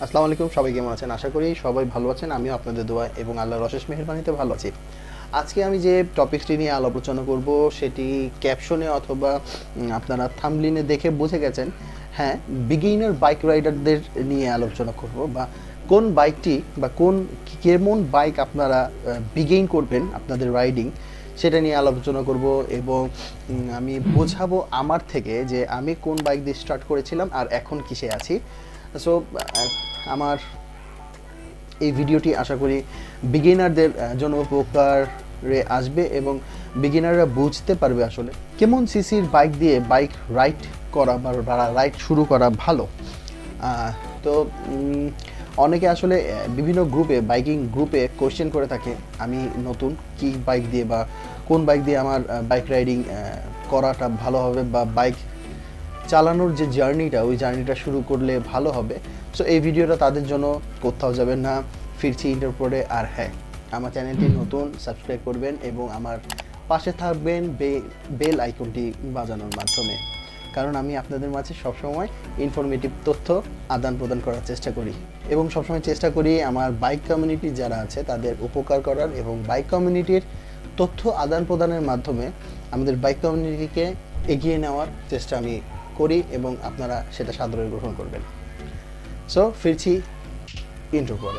আসসালামু আলাইকুম, সবাই কেমন আছেন? আশা করি সবাই ভালো আছেন। আমিও আপনাদের দোয়া এবং আল্লাহর অশেষ মেহেরবানিতে ভালো আছি। আজকে আমি যে টপিকটি নিয়ে আলোচনা করব সেটি ক্যাপশনে অথবা আপনারা থাম্বনেইলে দেখে বুঝে গেছেন। হ্যাঁ, বিগিনার বাইক রাইডারদের নিয়ে আলোচনা করব, বা কোন বাইকটি বা কেমন বাইক আপনারা বিগেইন করবেন আপনাদের রাইডিং, সেটা নিয়ে আলোচনা করব। এবং আমি বোঝাবো আমার থেকে যে আমি কোন বাইক দিয়ে স্টার্ট করেছিলাম আর এখন কিসে আছি। সো আমার এই ভিডিওটি আশা করি বিগিনারদের জন্য উপকারে আসবে এবং বিগিনাররা বুঝতে পারবে আসলে কেমন সিসির বাইক দিয়ে বাইক রাইড করা বা রাইড শুরু করা ভালো। তো অনেকে আসলে বিভিন্ন গ্রুপে বাইকিং গ্রুপে কোয়েশ্চেন করে থাকে, আমি নতুন কি বাইক দিয়ে বা কোন বাইক দিয়ে আমার বাইক রাইডিং করাটা ভালো হবে বা বাইক চালানোর যে জার্নিটা ওই জার্নিটা শুরু করলে ভালো হবে। সো এই ভিডিওটা তাদের জন্য, কোথাও যাবেন না, ফিরছি ইন্টারপোর্টে। আর হ্যাঁ, আমার চ্যানেলটি নতুন, সাবস্ক্রাইব করবেন এবং আমার পাশে থাকবেন বেল আইকনটি বাজানোর মাধ্যমে, কারণ আমি আপনাদের মাঝে সবসময় ইনফরমেটিভ তথ্য আদান প্রদান করার চেষ্টা করি এবং সবসময় চেষ্টা করি আমার বাইক কমিউনিটি যারা আছে তাদের উপকার করার এবং বাইক কমিউনিটির তথ্য আদান প্রদানের মাধ্যমে আমাদের বাইক কমিউনিটিকে এগিয়ে নেওয়ার চেষ্টা আমি করি এবং আপনারা সেটা সাদরে গ্রহণ করবেন। সো ফিরছি ইন্ট্রো পরে।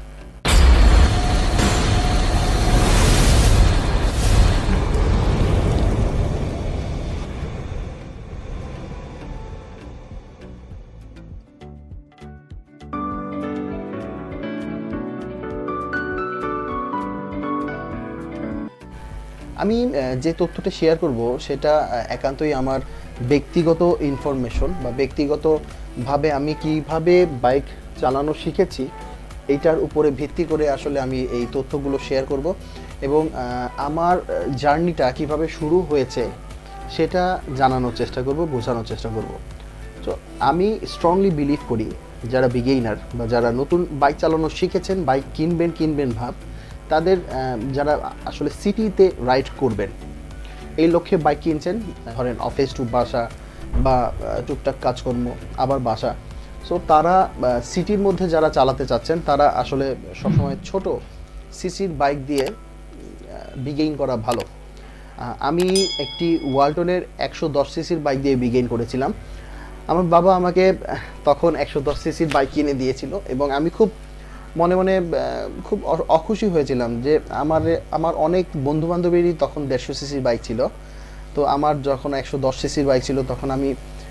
আমি যে তথ্যটা শেয়ার করব সেটা একান্তই আমার ব্যক্তিগত ইনফরমেশন বা ব্যক্তিগতভাবে আমি কিভাবে বাইক চালানো শিখেছি এইটার উপরে ভিত্তি করে আসলে আমি এই তথ্যগুলো শেয়ার করব এবং আমার জার্নিটা কিভাবে শুরু হয়েছে সেটা জানানোর চেষ্টা করব, বোঝানোর চেষ্টা করব। তো আমি স্ট্রংলি বিলিভ করি যারা বিগিনার বা যারা নতুন বাইক চালানো শিখেছেন, বাইক কিনবেন ভাব, তাদের যারা আসলে সিটিতে রাইড করবেন এই লক্ষ্যে বাইক কিনছেন, ধরেন অফিস টু বাসা বা টুকটাক কাজকর্ম আবার বাসা, সো তারা সিটির মধ্যে যারা চালাতে চাচ্ছেন তারা আসলে সবসময় ছোট সিসির বাইক দিয়ে বিগেইন করা ভালো। আমি একটি ওয়ালটনের 110 সিসির বাইক দিয়ে বিগেইন করেছিলাম। আমার বাবা আমাকে তখন 110 সিসির বাইক কিনে দিয়েছিল এবং আমি খুব মনে মনে খুব অখুশি হয়েছিলাম যে আমার অনেক বন্ধুবান্ধবেরই তখন 150 সিসির বাইক ছিল। তো আমার যখন 110 সিসির বাইক ছিল তখন আমি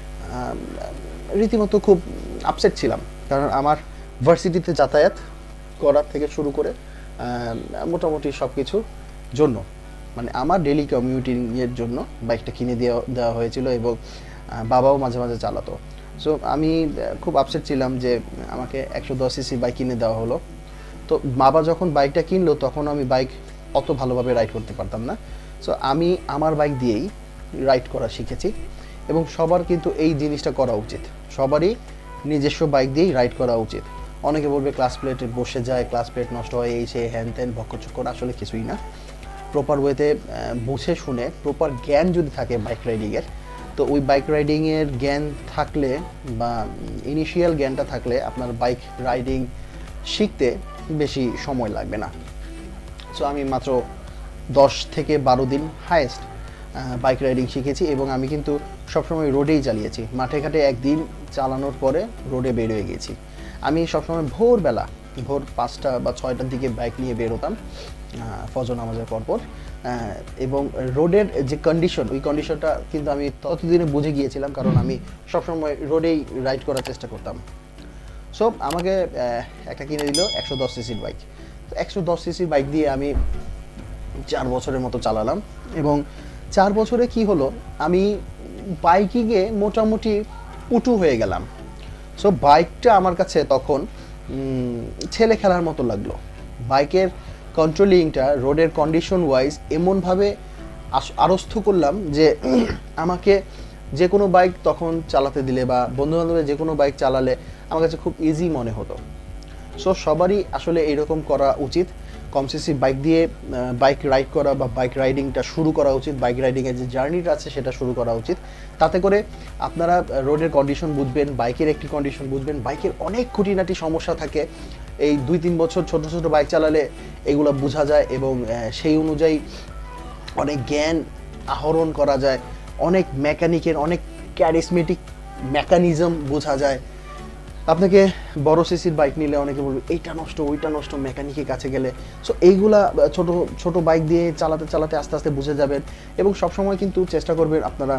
রীতিমতো খুব আপসেট ছিলাম, কারণ আমার ভার্সিটিতে যাতায়াত করার থেকে শুরু করে মোটামুটি সব কিছুর জন্য, মানে আমার ডেইলি কমিউটিংয়ের জন্য বাইকটা কিনে দেওয়া হয়েছিল এবং বাবাও মাঝে মাঝে চালাতো। সো আমি খুব আপসেট ছিলাম যে আমাকে 110 সিসি বাইক কিনে দেওয়া হলো। তো বাবা যখন বাইকটা কিনলো তখন আমি বাইক অত ভালোভাবে রাইড করতে পারতাম না। সো আমি আমার বাইক দিয়েই রাইড করা শিখেছি এবং সবার কিন্তু এই জিনিসটা করা উচিত, সবারই নিজস্ব বাইক দিয়েই রাইড করা উচিত। অনেকে বলবে ক্লাস প্লেটে বসে যায়, ক্লাস প্লেট নষ্ট হয়, এই সে হ্যান ত্যান বকচক্কর, আসলে কিছুই না। প্রপার ওয়েতে বুঝে শুনে প্রপার জ্ঞান যদি থাকে বাইক রাইডিংয়ের, তো ওই বাইক রাইডিংয়ের জ্ঞান থাকলে বা ইনিশিয়াল জ্ঞানটা থাকলে আপনার বাইক রাইডিং শিখতে বেশি সময় লাগবে না। সো আমি মাত্র 10 থেকে 12 দিন হায়েস্ট বাইক রাইডিং শিখেছি এবং আমি কিন্তু সবসময় রোডেই চালিয়েছি। মাঠে ঘাটে একদিন চালানোর পরে রোডে বের হয়ে গেছি। আমি সবসময় ভোর 5টা বা 6টার দিকে বাইক নিয়ে বের হতাম ফজর নামাজের পরপর, এবং রোডের যে কন্ডিশন ওই কন্ডিশনটা কিন্তু আমি ততদিনে বুঝে গিয়েছিলাম, কারণ আমি সবসময় রোডেই রাইড করার চেষ্টা করতাম। সো আমাকে একটা কিনে দিল 110 সিসির বাইক। 110 সিসির বাইক দিয়ে আমি 4 বছরের মতো চালালাম এবং 4 বছরে কি হলো, আমি বাইকিংয়ে মোটামুটি উটু হয়ে গেলাম। সো বাইকটা আমার কাছে তখন ছেলে খেলার মতো লাগলো। বাইকের কন্ট্রোলিংটা রোডের কন্ডিশন ওয়াইজ এমনভাবে আরস্থ করলাম যে আমাকে যে কোনো বাইক তখন চালাতে দিলে বা বন্ধুবান্ধবের যে কোনো বাইক চালালে আমার কাছে খুব ইজি মনে হতো। সো সবারই আসলে এরকম করা উচিত, কম সিসি বাইক দিয়ে বাইক রাইড করা বা বাইক রাইডিংটা শুরু করা উচিত, বাইক রাইডিংয়ের যে জার্নিটা আছে সেটা শুরু করা উচিত। তাতে করে আপনারা রোডের কন্ডিশন বুঝবেন, বাইকের একটি কন্ডিশন বুঝবেন, বাইকের অনেক খুঁটিনাটি সমস্যা থাকে, এই 2-3 বছর ছোট ছোট বাইক চালালে এগুলো বোঝা যায় এবং সেই অনুযায়ী অনেক জ্ঞান আহরণ করা যায়, অনেক মেকানিকের অনেক ক্যারিসমেটিক মেকানিজম বোঝা যায়। আপনাকে বড় সিসির বাইক নিলে অনেকে বলবে এইটা নষ্ট ওইটা নষ্ট মেকানিকের কাছে গেলে। সো এইগুলা ছোট ছোট বাইক দিয়ে চালাতে চালাতে আস্তে আস্তে বুঝে যাবেন। এবং সবসময় কিন্তু চেষ্টা করবেন আপনারা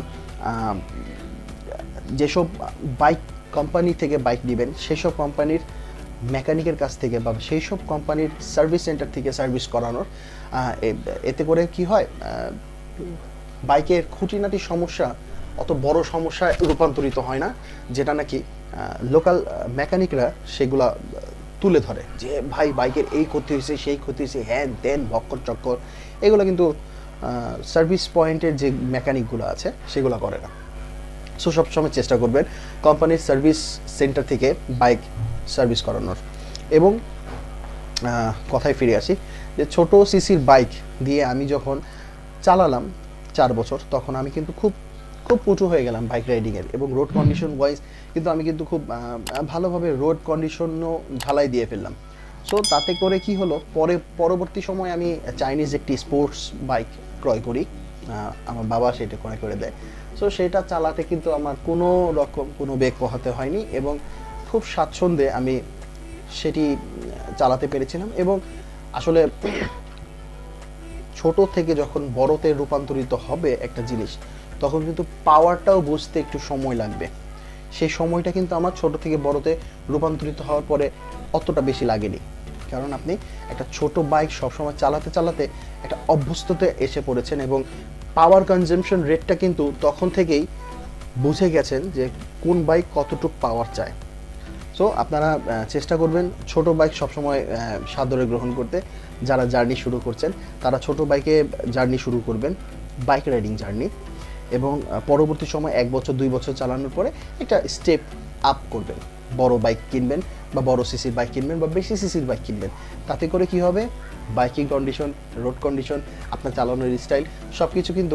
যেসব বাইক কোম্পানি থেকে বাইক নেবেন সেই সব কোম্পানির মেকানিকের কাছ থেকে বা সেই সব কোম্পানির সার্ভিস সেন্টার থেকে সার্ভিস করানোর। এতে করে কি হয়, বাইকের খুঁটিনাটি সমস্যা অত বড় সমস্যায় রূপান্তরিত হয় না, যেটা নাকি লোকাল মেকানিকরা সেগুলা তুলে ধরে যে ভাই বাইকের এই ক্ষতি হয়েছে সেই ক্ষতি হয়েছে হ্যান ত্যান ভক্কর চক্কর। এগুলো কিন্তু সার্ভিস পয়েন্টের যে মেকানিকগুলো আছে সেগুলো করে না। সো সবসময় চেষ্টা করবেন কোম্পানির সার্ভিস সেন্টার থেকে বাইক সার্ভিস করানোর। এবং কথায় ফিরে আসি যে ছোট সিসির বাইক দিয়ে আমি যখন চালালাম 4 বছর, তখন আমি কিন্তু খুব খুব পটু হয়ে গেলাম বাইক রাইডিংয়ের। এবং রোড কন্ডিশন ওয়াইজ কিন্তু আমি কিন্তু খুব ভালোভাবে রোড কন্ডিশনও ঝালাই দিয়ে ফেললাম। সো তাতে করে কি হলো, পরবর্তী সময় আমি চাইনিজ একটি স্পোর্টস বাইক ক্রয় করি, আমার বাবা সেটা ক্রয় করে দেয়। সো সেটা চালাতে কিন্তু আমার কোনো রকম কোনো বেগ পোহাতে হয়নি এবং খুব স্বাচ্ছন্দ্যে আমি সেটি চালাতে পেরেছিলাম। এবং আসলে ছোট থেকে যখন বড়তে রূপান্তরিত হবে একটা জিনিস, তখন কিন্তু পাওয়ারটাও বুঝতে একটু সময় লাগবে। সেই সময়টা কিন্তু আমার ছোট থেকে বড়তে রূপান্তরিত হওয়ার পরে অতটা বেশি লাগেনি, কারণ আপনি একটা ছোট বাইক সবসময় চালাতে চালাতে একটা অভ্যস্ততে এসে পড়েছেন এবং পাওয়ার কনজাম্পশন রেটটা কিন্তু তখন থেকেই বুঝে গেছেন যে কোন বাইক কতটুকু পাওয়ার চায়। সো আপনারা চেষ্টা করবেন ছোট বাইক সবসময় সাদরে গ্রহণ করতে। যারা জার্নি শুরু করছেন তারা ছোট বাইকে জার্নি শুরু করবেন, বাইক রাইডিং জার্নি, এবং পরবর্তী সময় 1 বছর 2 বছর চালানোর পরে একটা স্টেপ আপ করবেন, বড় বাইক কিনবেন বা বড় সিসির বাইক কিনবেন বা বেশি সিসির বাইক কিনবেন। তাতে করে কি হবে, বাইকিং কন্ডিশন, রোড কন্ডিশন, আপনার চালানোর স্টাইল সব কিছু কিন্তু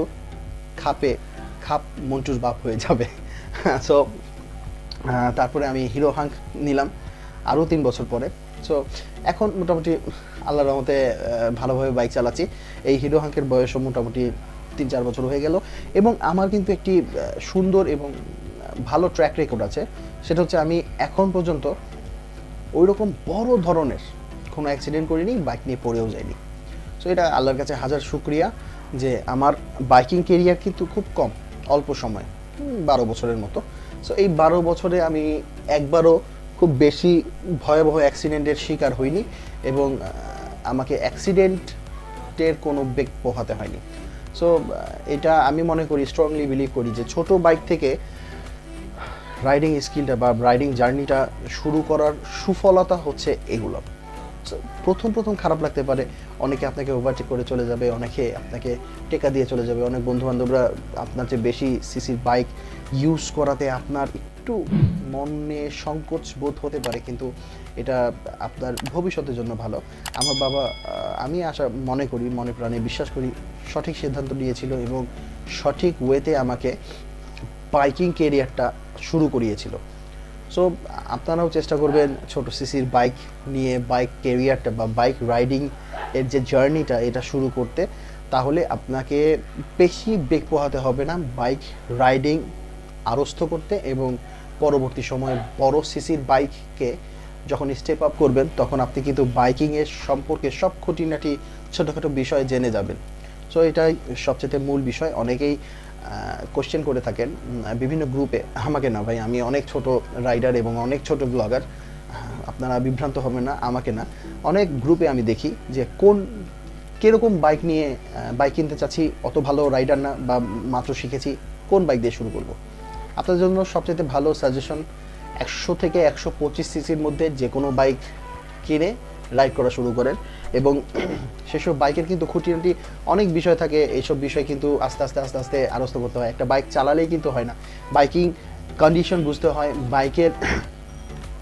খাপ মন্টুর বাপ হয়ে যাবে। সো তারপরে আমি হিরো হাঙ্ক নিলাম আরও 3 বছর পরে। সো এখন মোটামুটি আল্লাহর রহমতে ভালোভাবে বাইক চালাচ্ছি। এই হিরো হাঙ্কের বয়সও মোটামুটি 3-4 বছর হয়ে গেল এবং আমার কিন্তু একটি সুন্দর এবং ভালো ট্র্যাক রেকর্ড আছে। সেটা হচ্ছে আমি এখন পর্যন্ত ওই রকম বড় ধরনের কোনো অ্যাক্সিডেন্ট করিনি, বাইক নিয়ে পড়েও যাইনি। সো এটা আল্লাহর কাছে হাজার শুকরিয়া যে আমার বাইকিং কেরিয়ার কিন্তু খুব কম, অল্প সময়, 12 বছরের মতো। সো এই 12 বছরে আমি একবারও খুব বেশি ভয়াবহ অ্যাক্সিডেন্টের শিকার হইনি এবং আমাকে অ্যাক্সিডেন্টের কোনো বেগ পোহাতে হয়নি। সো এটা আমি মনে করি, স্ট্রংলি বিলিভ করি যে ছোট বাইক থেকে রাইডিং স্কিলটা বা রাইডিং জার্নিটা শুরু করার সুফলতা হচ্ছে এগুলো। প্রথম খারাপ লাগতে পারে, অনেকে আপনাকে ওভারটেক করে চলে যাবে, অনেকে আপনাকে টেকা দিয়ে চলে যাবে, অনেক বন্ধুবান্ধবরা আপনার যে বেশি সিসির বাইক ইউজ করাতে আপনার একটু মনে সংকোচ বোধ হতে পারে, কিন্তু এটা আপনার ভবিষ্যতের জন্য ভালো। আমার বাবা, আমি মনে প্রাণে বিশ্বাস করি, সঠিক সিদ্ধান্ত নিয়েছিল এবং সঠিক ওয়েতে আমাকে বাইকিং কেরিয়ারটা শুরু করিয়েছিল। সো আপনারাও চেষ্টা করবেন ছোট সিসির বাইক নিয়ে বাইক কেরিয়ারটা বা বাইক রাইডিং এর যে জার্নিটা এটা শুরু করতে, তাহলে আপনাকে বেশি বেগ পোহাতে হবে না বাইক রাইডিং আরস্থ করতে। এবং পরবর্তী সময়ে বড় সিসির বাইককে যখন স্টেপ আপ করবেন, তখন আপনি কিন্তু বাইকিংয়ের সম্পর্কে সব খুঁটিনাটি ছোটোখাটো বিষয় জেনে যাবেন। সো এটাই সবচেয়ে মূল বিষয়। অনেকেই কোশ্চেন করে থাকেন বিভিন্ন গ্রুপে, আমাকে না ভাই, আমি অনেক ছোট রাইডার এবং অনেক ছোট ব্লগার, আপনারা বিভ্রান্ত হবেন না, আমাকে না, অনেক গ্রুপে আমি দেখি যে কীরকম বাইক নিয়ে বাইক কিনতে চাচ্ছি, অত ভালো রাইডার না বা মাত্র শিখেছি, কোন বাইক দিয়ে শুরু করব। আপনার জন্য সবচেয়ে ভালো সাজেশন 100 থেকে 125 সিসির মধ্যে যে কোনো বাইক কিনে রাইড করা শুরু করেন। এবং সেসব বাইকের কিন্তু খুঁটিনাটি অনেক বিষয় থাকে, এইসব বিষয় কিন্তু আস্তে আস্তে আরস্থ করতে হয়। একটা বাইক চালালেই কিন্তু হয় না, বাইকিং কন্ডিশন বুঝতে হয়, বাইকের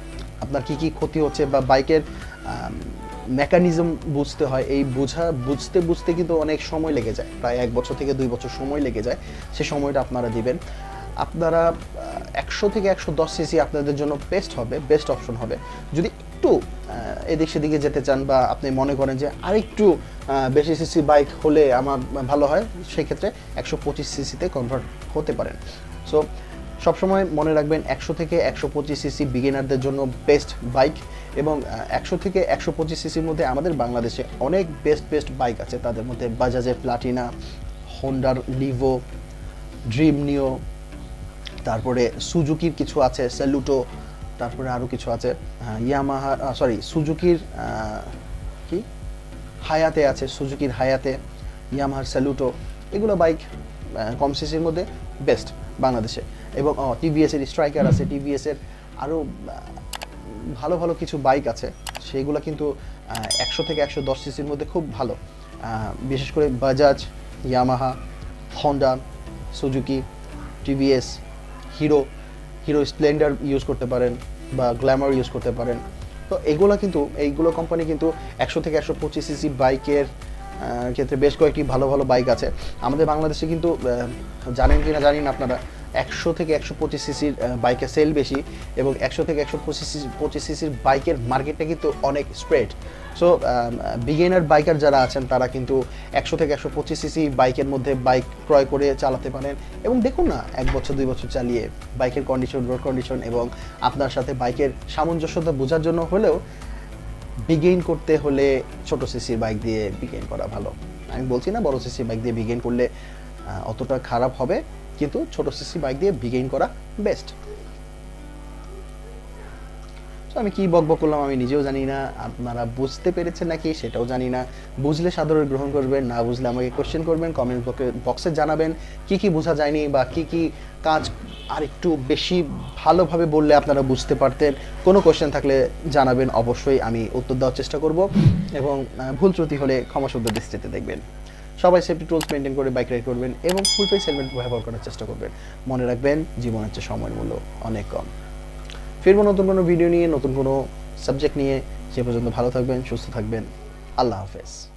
আপনার কি ক্ষতি হচ্ছে বা বাইকের মেকানিজম বুঝতে হয়। এই বুঝতে কিন্তু অনেক সময় লেগে যায়, প্রায় 1 বছর থেকে 2 বছর সময় লেগে যায়। সে সময়টা আপনারা দিবেন। আপনারা 100 থেকে 110 সিসি আপনাদের জন্য বেস্ট অপশন হবে। যদি একটু এদিক সেদিকে যেতে চান বা আপনি মনে করেন যে আরেকটু বেশি সিসি বাইক হলে আমার ভালো হয়, সেক্ষেত্রে 125 সিসিতে কনভার্ট হতে পারেন। সো সবসময় মনে রাখবেন 100 থেকে 125 সিসি বিগিনারদের জন্য বেস্ট বাইক, এবং 100 থেকে 125 সিসির মধ্যে আমাদের বাংলাদেশে অনেক বেস্ট বাইক আছে। তাদের মধ্যে বাজাজের প্লাটিনা, হোন্ডার লিভো, ড্রিম নিও, তারপরে সুজুকির কিছু আছে, সেলুটো, তারপরে আরও কিছু আছে ইয়ামাহা, সুজুকির কি হায়াতে আছে, সুজুকির হায়াতে, ইয়ামাহার সেলুটো, এগুলো বাইক কম সিসির মধ্যে বেস্ট বাংলাদেশে। এবং টিভিএসের স্ট্রাইকার আছে, টিভিএসের আরও ভালো কিছু বাইক আছে, সেইগুলো কিন্তু 100 থেকে 110 সিসির মধ্যে খুব ভালো। বিশেষ করে Bajaj, Yamaha, Honda, Suzuki, TVS, Hero Splendor use করতে পারেন বা গ্ল্যামার ইউজ করতে পারেন। তো এইগুলো কোম্পানি কিন্তু 100 থেকে 125 সিসি বাইকের ক্ষেত্রে বেশ কয়েকটি ভালো বাইক আছে। আমাদের বাংলাদেশে কিন্তু জানেন কি না জানি না আপনারা, 100 থেকে 125 সিসির বাইকের সেল বেশি, এবং 100 থেকে 125 সিসির বাইকের মার্কেটটা কিন্তু অনেক স্প্রেড। সো বিগিনার বাইকার যারা আছেন তারা কিন্তু 100 থেকে 125 সিসি বাইকের মধ্যে বাইক ক্রয় করে চালাতে পারেন, এবং দেখুন না 1 বছর 2 বছর চালিয়ে বাইকের কন্ডিশন, রোড কন্ডিশন এবং আপনার সাথে বাইকের সামঞ্জস্যতা বোঝার জন্য হলেও বিগেইন করতে হলে ছোট সিসির বাইক দিয়ে বিগেইন করা ভালো। আমি বলছি না বড় সিসি বাইক দিয়ে বিগেইন করলে অতটা খারাপ হবে, কিন্তু ছোট সিসি বাইক দিয়ে বিগেইন করা বেস্ট। তো আমি কি বকবক করলাম আমি নিজেও জানি না, আপনারা বুঝতে পেরেছেন নাকি সেটাও জানি না। বুঝলে সাদরে গ্রহণ করবেন, না বুঝলে আমাকে কোশ্চেন করবেন, কমেন্ট বক্সে জানাবেন কি বোঝা যায়নি বা কি কাজ আর একটু বেশি ভালোভাবে বললে আপনারা বুঝতে পারতেন। কোনো কোশ্চেন থাকলে জানাবেন, অবশ্যই আমি উত্তর দেওয়ার চেষ্টা করব, এবং ভুল ত্রুটি হলে ক্ষমাসুন্দর দৃষ্টিতে দেখবেন। সবাই সেফটি টুলস মেনটেন করে বাইক রাইড করবেন এবং ফুল ফেস হেলমেট ব্যবহার করার চেষ্টা করবেন। মনে রাখবেন জীবনের চেয়ে সময়ের মূল্য অনেক কম। ফিরবো নতুন কোনো ভিডিও নিয়ে, নতুন কোনো সাবজেক্ট নিয়ে। সে পর্যন্ত ভালো থাকবেন, সুস্থ থাকবেন। আল্লাহ হাফেজ।